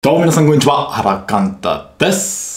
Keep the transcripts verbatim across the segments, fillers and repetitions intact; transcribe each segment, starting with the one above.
どうも皆さんこんにちは、原寛太です。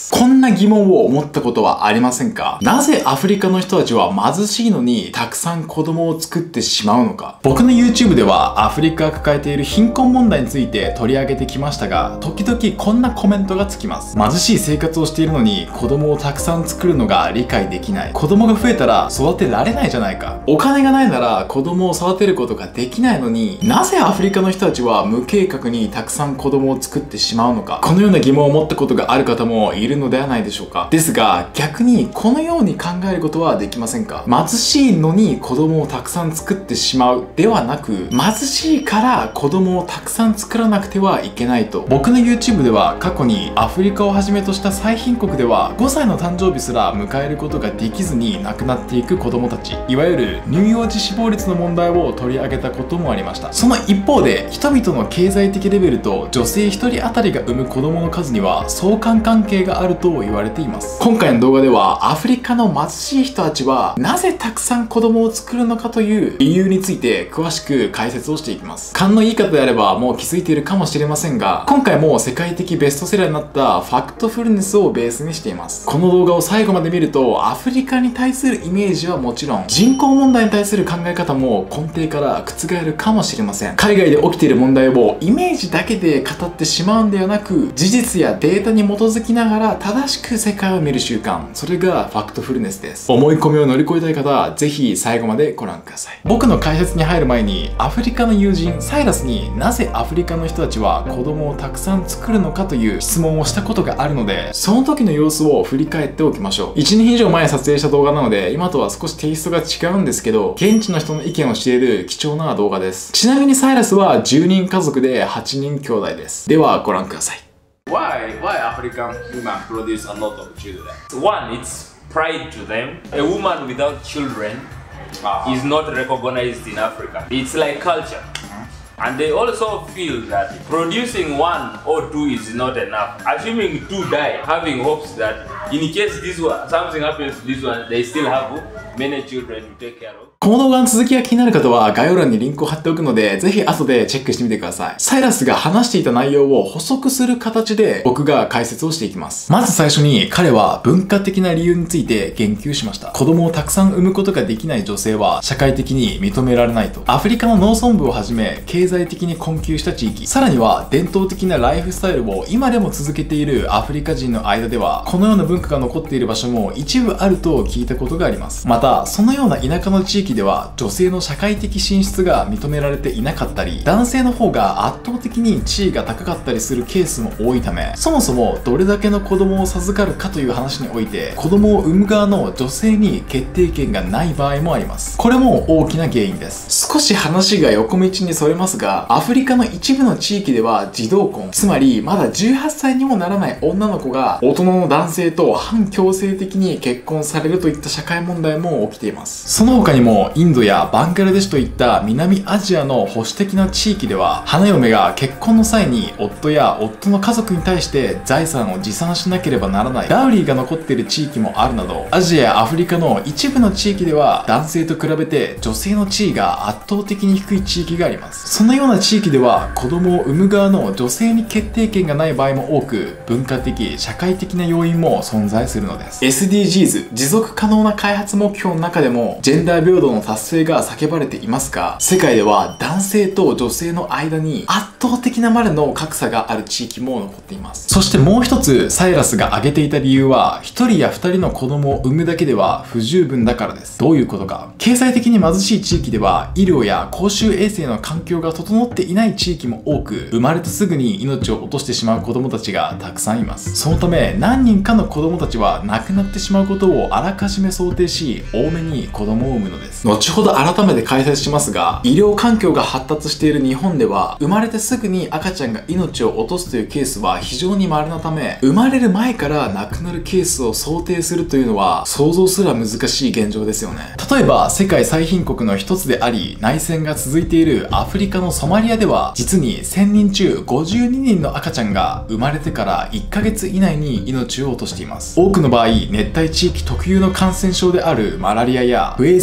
こんな疑問を思ったことはありませんか？なぜアフリカの人たちは貧しいのにたくさん子供を作ってしまうのか？僕の YouTube ではアフリカが抱えている貧困問題について取り上げてきましたが、時々こんなコメントがつきます。貧しい生活をしているのに子供をたくさん作るのが理解できない。子供が増えたら育てられないじゃないか。お金がないなら子供を育てることができないのに、なぜアフリカの人たちは無計画にたくさん子供を作ってしまうのか？このような疑問を持ったことがある方もいるのではないでしょうか。ですが逆にこのように考えることはできませんか？貧しいのに子供をたくさん作ってしまうではなく、貧しいから子供をたくさん作らなくてはいけないと。僕の YouTube では過去にアフリカをはじめとした最貧国ではごさいの誕生日すら迎えることができずに亡くなっていく子供たち、いわゆる乳幼児死亡率の問題を取り上げたこともありました。その一方で人々の経済的レベルと女性ひとり当たりが産む子供の数には相関関係があると言われています。今回の動画ではアフリカの貧しい人たちはなぜたくさん子供を作るのかという理由について詳しく解説をしていきます。勘のいい方であればもう気づいているかもしれませんが、今回も世界的ベストセラーになったファクトフルネスをベースにしています。この動画を最後まで見るとアフリカに対するイメージはもちろん、人口問題に対する考え方も根底から覆るかもしれません。海外で起きている問題をイメージだけで語ってしまうんではなく、事実やデータに基づきながら正しく世界を見る習慣、それがファクトフルネスです。思い込みを乗り越えたい方はぜひ最後までご覧ください。僕の解説に入る前に、アフリカの友人サイラスになぜアフリカの人たちは子供をたくさん作るのかという質問をしたことがあるので、その時の様子を振り返っておきましょう。いちねん以上前に撮影した動画なので今とは少しテイストが違うんですけど、現地の人の意見を知れる貴重な動画です。ちなみにサイラスはじゅうにん家族ではちにん兄弟です。ではご覧ください。 Why? Why African women produce a lot of children? One, it's pride to them. A woman without children uh-huh. is not recognized in Africa. It's like culture. And they also feel that producing one or two is not enough. Assuming two die, having hopes that in case this one, something happens to this one, they still have many children to take care of. この動画の続きが気になる方は概要欄にリンクを貼っておくので、ぜひ後でチェックしてみてください。サイラスが話していた内容を補足する形で僕が解説をしていきます。まず最初に彼は文化的な理由について言及しました。子供をたくさん産むことができない女性は社会的に認められないと。アフリカの農村部をはじめ経済的に困窮した地域、さらには伝統的なライフスタイルを今でも続けているアフリカ人の間では、このような文化が残っている場所も一部あると聞いたことがあります。またそのような田舎の地域では女性の社会的進出が認められていなかったり、男性の方が圧倒的に地位が高かったりするケースも多いため、そもそもどれだけの子供を授かるかという話において子供を産む側の女性に決定権がない場合もあります。これも大きな原因です。少し話が横道にそれますが、アフリカの一部の地域では児童婚、つまりまだじゅうはっさいにもならない女の子が大人の男性と反強制的に結婚されるといった社会問題も起きています。その他にもインドやバングラデシュといった南アジアの保守的な地域では、花嫁が結婚の際に夫や夫の家族に対して財産を持参しなければならないダウリーが残っている地域もあるなど、アジアやアフリカの一部の地域では男性と比べて女性の地位が圧倒的に低い地域があります。そのような地域では子供を産む側の女性に決定権がない場合も多く、文化的社会的な要因も存在するのです。 エスディージーズ 持続可能な開発目標の中でもジェンダー平等の達成が叫ばれていますが、世界では男性と女性の間に圧倒的なまでの格差がある地域も残っています。そしてもう一つサイラスが挙げていた理由は、一人や二人の子供を産むだけでは不十分だからです。どういうことか。経済的に貧しい地域では医療や公衆衛生の環境が整っていない地域も多く、生まれてすぐに命を落としてしまう子供たちがたくさんいます。そのため何人かの子供たちは亡くなってしまうことをあらかじめ想定し、多めに子供を産むのです。後ほど改めて解説しますが、医療環境が発達している日本では生まれてすぐに赤ちゃんが命を落とすというケースは非常に稀なため、生まれる前から亡くなるケースを想定するというのは想像すら難しい現状ですよね。例えば世界最貧国の一つであり内戦が続いているアフリカのソマリアでは、実にせんにん中ごじゅうににんの赤ちゃんが生まれてからいっかげつ以内に命を落としています。多くの場合熱帯地域特有の感染症であるマラリアや不衛生な生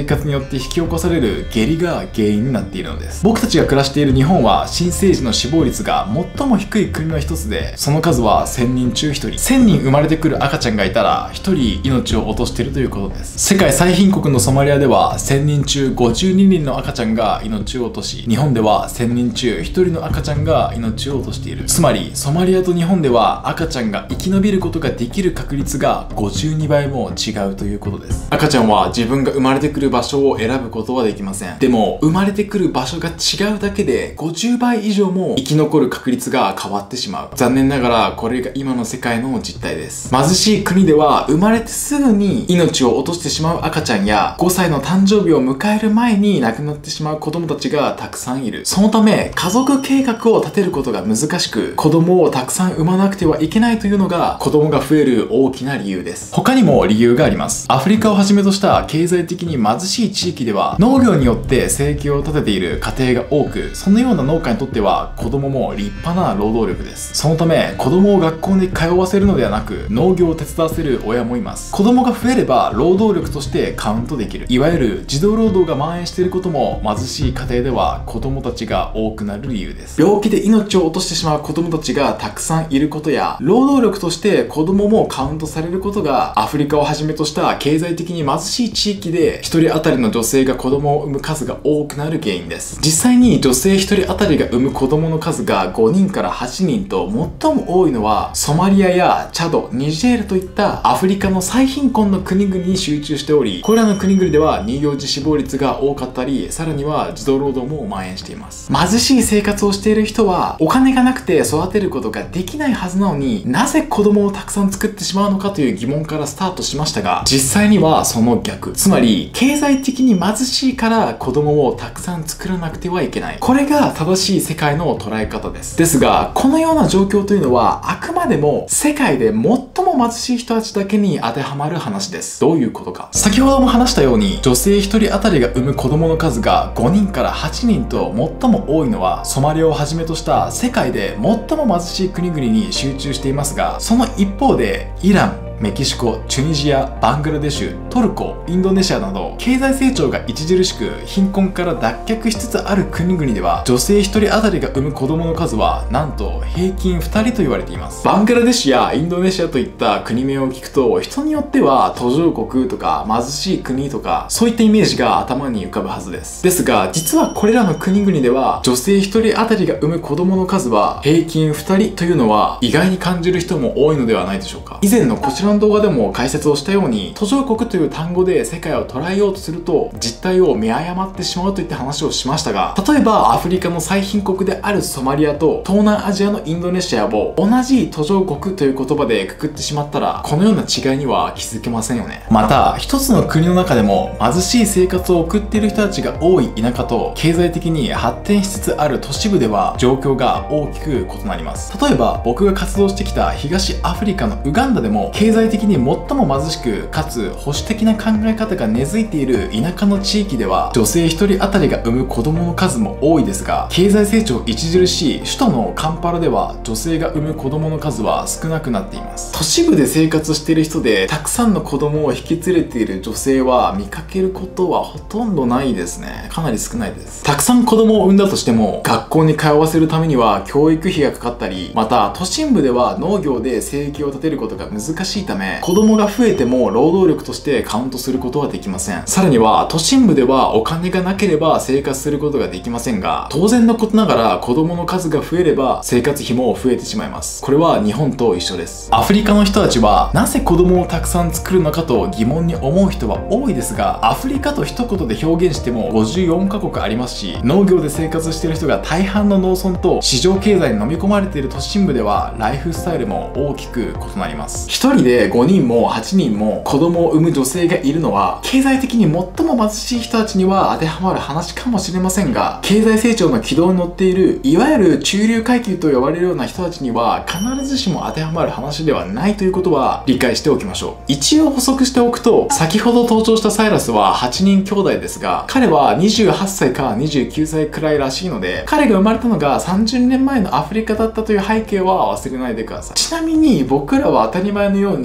活によって引き起こされる下痢が原因になっているのです。僕たちが暮らしている日本は新生児の死亡率が最も低い国の一つで、その数はせんにん中ひとり。せんにん生まれてくる赤ちゃんがいたらひとり命を落としているということです。世界最貧国のソマリアではせんにん中ごじゅうににんの赤ちゃんが命を落とし、日本ではせんにん中ひとりの赤ちゃんが命を落としている。つまりソマリアと日本では赤ちゃんが生き延びることができる確率がごじゅうにばいも違うということです。赤ちゃんは自分が生まれてくる場所を選ぶことはできません。でも生まれてくる場所が違うだけでごじゅうばい以上も生き残る確率が変わってしまう。残念ながらこれが今の世界の実態です。貧しい国では生まれてすぐに命を落としてしまう赤ちゃんや、ごさいの誕生日を迎える前に亡くなってしまう子供たちがたくさんいる。そのため家族計画を立てることが難しく、子供をたくさん産まなくてはいけないというのが子供が増える大きな理由です。他にも理由があります。アフリカをはじめとした経済的に貧しい地域では農業によって生計を立てている家庭が多く、そのような農家にとっては子供も立派な労働力です。そのため子供を学校に通わせるのではなく、農業を手伝わせる親もいます。子供が増えれば労働力としてカウントできる。いわゆる児童労働が蔓延していることも貧しい家庭では子供たちが多くなる理由です。病気で命を落としてしまう子供たちがたくさんいることや、労働力として子供もカウントされることがアフリカをはじめとした経済的に貧しい地域でひとり当たりの女性が子供を産む数が多くなる原因です。実際に女性ひとり当たりが産む子供の数がごにんからはちにんと最も多いのはソマリアやチャド、ニジェールといったアフリカの最貧困の国々に集中しており、これらの国々では乳幼児死亡率が多かったり、さらには児童労働も蔓延しています。貧しい生活をしている人はお金がなくて育てることができないはずなのに、なぜ子供をたくさん作ってしまうのかという疑問からスタートしましたが、実際にはその逆。つまり経済的に貧しいから子供をたくさん作らなくてはいけない。これが正しい世界の捉え方です。ですがこのような状況というのはあくまでも世界で最も貧しい人たちだけに当てはまる話です。どういうことか。先ほども話したように、女性ひとり当たりが産む子供の数がごにんからはちにんと最も多いのはソマリアをはじめとした世界で最も貧しい国々に集中していますが、その一方でイラン、メキシコ、チュニジア、バングラデシュ、トルコ、インドネシアなど経済成長が著しく貧困から脱却しつつある国々では、女性ひとり当たりが産む子供の数はなんと平均ふたりと言われています。バングラデシュやインドネシアといった国名を聞くと、人によっては途上国とか貧しい国とかそういったイメージが頭に浮かぶはずです。ですが実はこれらの国々では女性ひとり当たりが産む子供の数は平均ふたりというのは意外に感じる人も多いのではないでしょうか。以前のこちらの動画でも解説をしたように、途上国という単語で世界を捉えようとすると実態を見誤ってしまうといった話をしましたが、例えばアフリカの最貧国であるソマリアと東南アジアのインドネシアを同じ途上国という言葉でくくってしまったら、このような違いには気づけませんよね。また一つの国の中でも貧しい生活を送っている人たちが多い田舎と経済的に発展しつつある都市部では状況が大きく異なります。例えば僕が活動してきた東アフリカのウガンダでも、経済的に最も貧しくかつ保守的な考え方が根付いている田舎の地域では、女性ひとり当たりが産む子供の数も多いですが、経済成長著しい首都のカンパラでは女性が産む子供の数は少なくなっています。都市部で生活している人でたくさんの子供を引き連れている女性は見かけることはほとんどないですね。かなり少ないです。たくさん子供を産んだとしても学校に通わせるためには教育費がかかったり、また都心部では農業で生計を立てることが難しいため、子供が増えても労働力としてカウントすることはできません。さらには都心部ではお金がなければ生活することができませんが、当然のことながら子供の数が増えれば生活費も増えてしまいます。これは日本と一緒です。アフリカの人たちはなぜ子供をたくさん作るのかと疑問に思う人は多いですが、アフリカと一言で表現してもごじゅうよんかこくありますし、農業で生活している人が大半の農村と市場経済に飲み込まれている都心部ではライフスタイルも大きく異なります。ひとりでごにんもはちにんも子供を産む女性がいるのは、経済的に最も貧しい人たちには当てはまる話かもしれませんが、経済成長の軌道に乗っているいわゆる中流階級と呼ばれるような人たちには必ずしも当てはまる話ではないということは理解しておきましょう。一応補足しておくと、先ほど登場したサイラスははちにん兄弟ですが、彼はにじゅうはっさいかにじゅうきゅうさいくらいらしいので、彼が生まれたのがさんじゅうねんまえのアフリカだったという背景は忘れないでください。ちなみに僕らは当たり前のように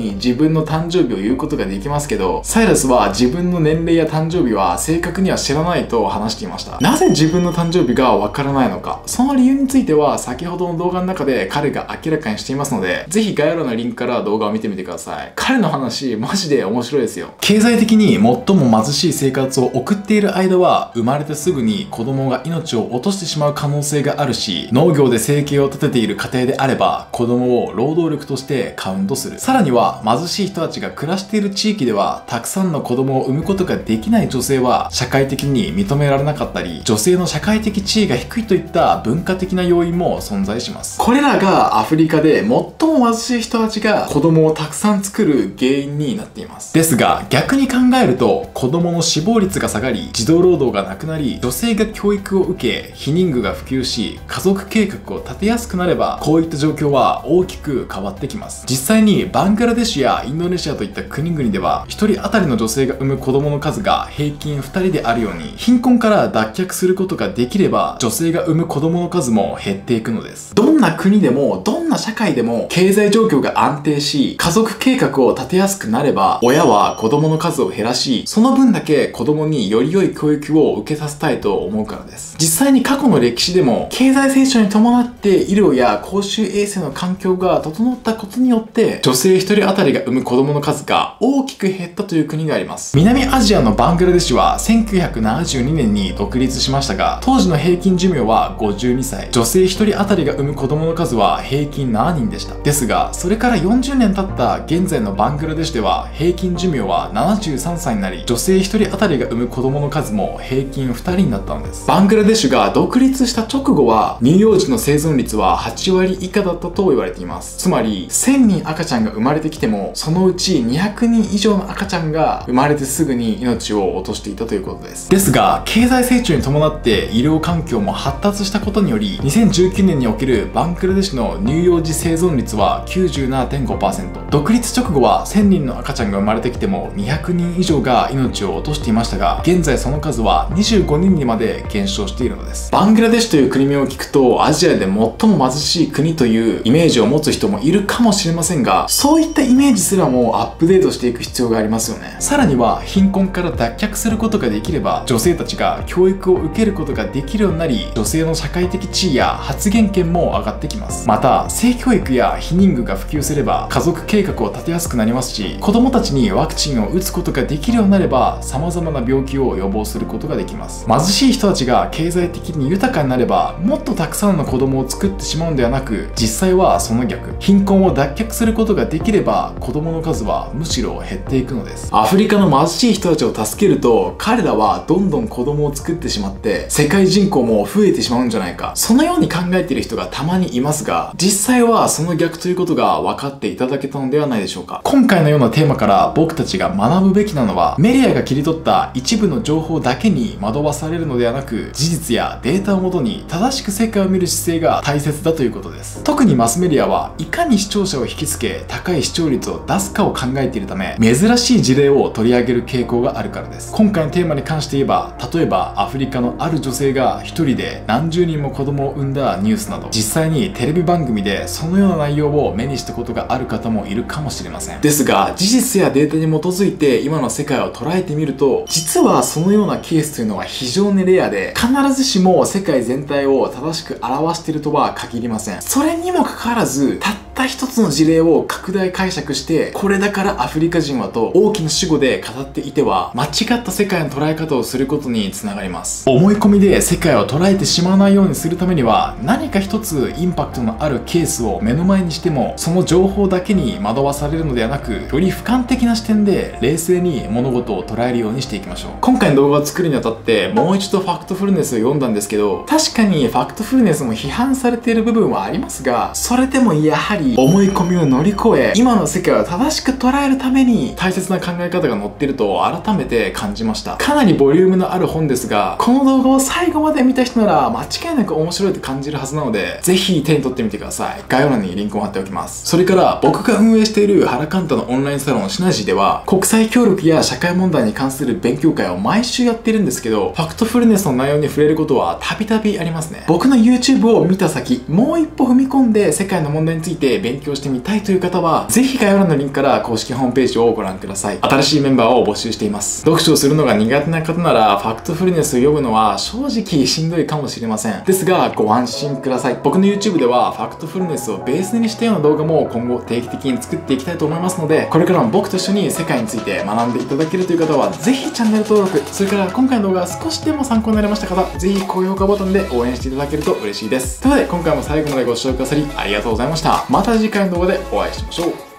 に自分の誕生日を言うことができますけど、サイラスは自分の年齢や誕生日は正確には知らないと話していました。なぜ自分の誕生日がわからないのか、その理由については先ほどの動画の中で彼が明らかにしていますので、ぜひ概要欄のリンクから動画を見てみてください。彼の話マジで面白いですよ。経済的に最も貧しい生活を送っている間は、生まれてすぐに子供が命を落としてしまう可能性があるし、農業で生計を立てている家庭であれば子供を労働力としてカウントする。さらには貧しい人たちが暮らしている地域ではたくさんの子供を産むことができない女性は社会的に認められなかったり、女性の社会的地位が低いといった文化的な要因も存在します。これらがアフリカで最も貧しい人たちが子供をたくさん作る原因になっています。ですが逆に考えると、子供の死亡率が下がり、児童労働がなくなり、女性が教育を受け、避妊具が普及し、家族計画を立てやすくなれば、こういった状況は大きく変わってきます。実際にバングラデシュやインドネシアといった国々では、ひとり当たりの女性が産む子供の数が平均ふたりであるように、貧困から脱却することができれば、女性が産む子供の数も減っていくのです。どんな国でも、どんな社会でも、経済状況が安定し、家族計画を立てやすくなれば、親は子供の数を減らし、その分だけ子供により良い教育を受けさせたいと思うからです。実際に過去の歴史でも、経済成長に伴って医療や公衆衛生の環境が整ったことによって、女性ひとり当たりが産む子供の数が大きく減ったという国があります。南アジアのバングラデシュはせんきゅうひゃくななじゅうにねんに独立しましたが、当時の平均寿命はごじゅうにさい。女性ひとり当たりが産む子供の数は平均ななにんでした。ですが、それからよんじゅうねん経った現在のバングラデシュでは、平均寿命はななじゅうさんさいになり、女性ひとり当たりが産む子供の数も平均ふたりになったのです。バングラデシュが独立した直後は、乳幼児の生存率ははちわり以下だったと言われています。つまり、せんにん赤ちゃんが生まれてきても、そのうちにひゃくにん以上の赤ちゃんが生まれてすぐに命を落としていたということです。ですが、経済成長に伴って医療環境も発達したことにより、にせんじゅうきゅうねんにおけるバングラデシュの乳幼児生存率は きゅうじゅうななてんごパーセント。独立直後はせんにんの赤ちゃんが生まれてきてもにひゃくにん以上が命を落としていましたが、現在その数はにじゅうごにんにまで減少しているのです。バングラデシュという国名を聞くと、アジアで最も貧しい国というイメージを持つ人もいるかもしれませんが、そういったイメージすらもアップデートしていく必要がありますよね。さらには貧困から脱却することができれば、女性たちが教育を受けることができるようになり、女性の社会的地位や発言権も上がってきます。また、性教育や避妊具が普及すれば、家族計画を立てやすくなりますし、子供たちにワクチンを打つことができるようになれば、様々な病気を予防することができます。貧しい人たちが経済的に豊かになれば、もっとたくさんの子供を作ってしまうんではなく、実際はその逆。貧困を脱却することができれば、子供の数はむしろ減っていくのです。アフリカの貧しい人たちを助けると、彼らはどんどん子供を作ってしまって、世界人口も増えてしまうんじゃないか。そのように考えている人がたまにいますが、実際はその逆ということが分かっていただけたのではないでしょうか。今回のようなテーマから僕たちが学ぶべきなのは、メディアが切り取った一部の情報だけに惑わされるのではなく、事実やデータをもとに正しく世界を見る姿勢が大切だということです。特にマスメディアはいかに視聴者を引きつけ、高い視聴率を出すかを考えているため、珍しい事例を取り上げる傾向があるからです。今回のテーマに関して言えば、例えばアフリカのある女性が一人で何十人も子供を産んだニュースなど、実際にテレビ番組でそのような内容を目にしたことがある方もいるかもしれません。ですが、事実やデータに基づいて今の世界を捉えてみると、実はそのようなケースというのは非常にレアで、必ずしも世界全体を正しく表しているとは限りません。それにもかかわらず、たった一つの事例を拡大解釈して、これだからアフリカ人はと大きな主語で語っていては、間違った世界の捉え方をすることにつながります。思い込みで世界を捉えてしまわないようにするためには、何か一つインパクトのあるケースを目の前にしても、その情報だけに惑わされるのではなく、より俯瞰的な視点で冷静に物事を捉えるようにしていきましょう。今回の動画を作るにあたって、もう一度ファクトフルネスを読んだんですけど、確かにファクトフルネスも批判されている部分はありますが、それでもやはり思い込みを乗り越え、今の世界を正しく捉えるために大切な考え方が載っていると改めて感じました。かなりボリュームのある本ですが、この動画を最後まで見た人なら間違いなく面白いと感じるはずなので、ぜひ手に取ってみてください。概要欄にリンクを貼っておきます。それから僕が運営しているハラカンタのオンラインサロンシナジーでは、国際協力や社会問題に関する勉強会を毎週やってるんですけど、ファクトフルネスの内容に触れることはたびたびありますね。僕の YouTube を見た先、もう一歩踏み込んで世界の問題について勉強してみたいという方は、ぜひ概要欄のリンクから公式ホームページをご覧ください。新しいメンバーを募集しています。読書をするのが苦手な方なら、ファクトフルネスを読むのは正直しんどいかもしれません。ですが、ご安心ください。僕の YouTube では、ファクトフルネスをベースにしたような動画も今後定期的に作っていきたいと思いますので、これからも僕と一緒に世界について学んでいただけるという方は、ぜひチャンネル登録、それから今回の動画が少しでも参考になりました方、ぜひ高評価ボタンで応援していただけると嬉しいです。ということで、今回も最後までご視聴くださりありがとうございました。また次回の動画でお会いしましょう。